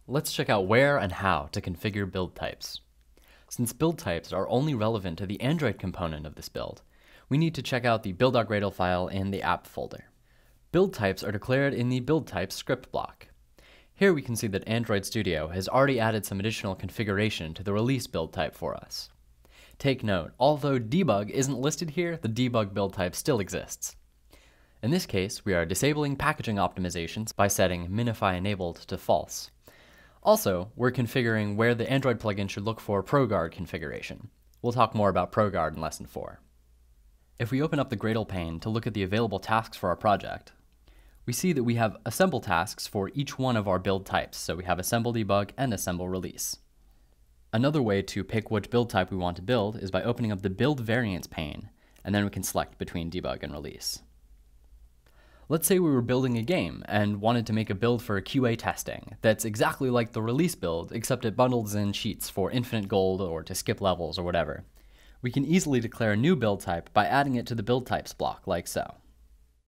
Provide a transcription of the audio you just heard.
Let's check out where and how to configure build types. Since build types are only relevant to the Android component of this build, we need to check out the build.gradle file in the app folder. Build types are declared in the build types script block. Here we can see that Android Studio has already added some additional configuration to the release build type for us. Take note, although debug isn't listed here, the debug build type still exists. In this case, we are disabling packaging optimizations by setting minify enabled to false. Also, we're configuring where the Android plugin should look for ProGuard configuration. We'll talk more about ProGuard in Lesson 4. If we open up the Gradle pane to look at the available tasks for our project, we see that we have assemble tasks for each one of our build types, so we have assemble debug and assemble release. Another way to pick which build type we want to build is by opening up the build variants pane, and then we can select between debug and release. Let's say we were building a game and wanted to make a build for QA testing that's exactly like the release build, except it bundles in cheats for infinite gold or to skip levels or whatever. We can easily declare a new build type by adding it to the build types block, like so.